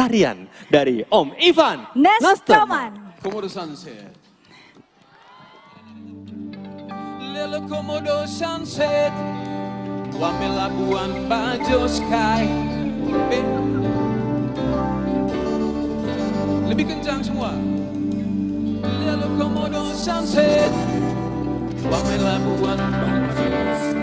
tarian dari Om Ivan Nestroman. Komodo Sunset. Lelo Komodo Sunset. Wame Labuan Bajo Sky. Lebih kencang semua. Lelo Komodo Sunset. Wame Labuan Bajo Sky.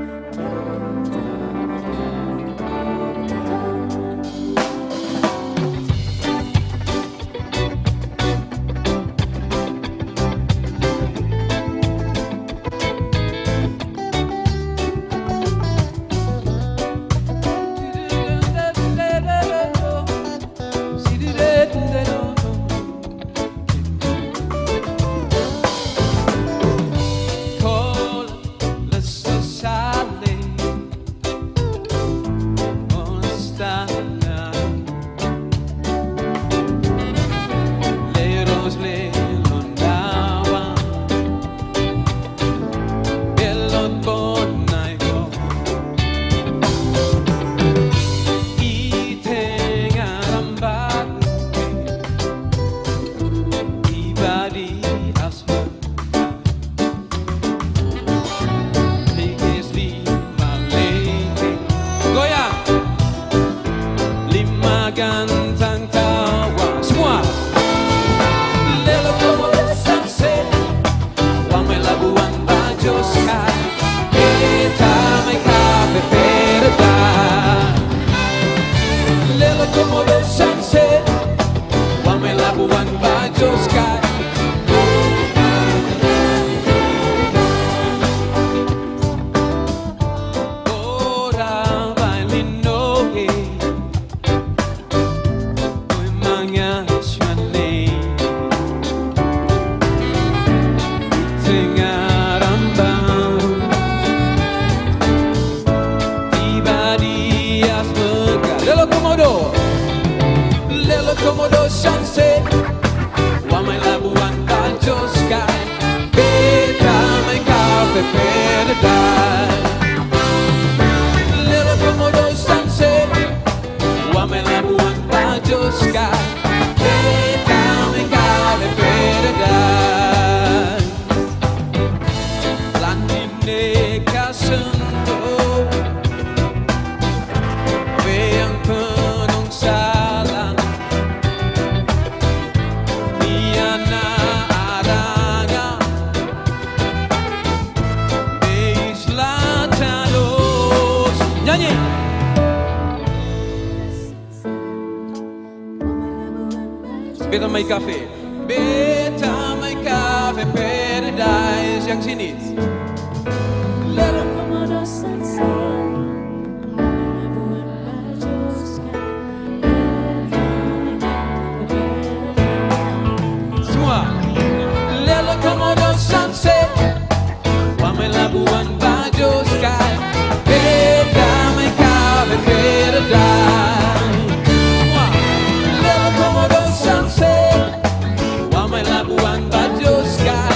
Gantang tawa semua. Lelo Komodo Sunset. Wame Labuan Bajo Sky. Kita main cafe paradise. Lelo Komodo Sunset. Wame Labuan Bajo Sky. Lelo Komodo Sunset. Wame Labuan Bajo Sky. Beta main cafe paradise. Lelo Komodo Sunset. Wame Labuan Bajo Sky. Beta main cafe paradise. Landine kasendo. Yang penuh salang. Diana adanya di selatan los. Nyanyi. Beta main cafe. Beta main cafe paradise. Yang sini. Lelo Komodo Sunset. Lelo Komodo Sunset. Wame Labuan Bajo Sky. Beta main cafe paradise. Semua. Lelo Komodo Sunset. Wame Labuan Bajo Sky.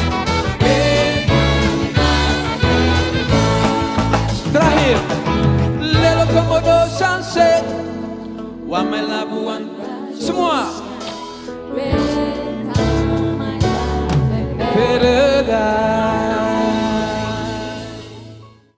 Terakhir. Lelo Komodo Sunset. Wame Labuan. Semua. Paradise.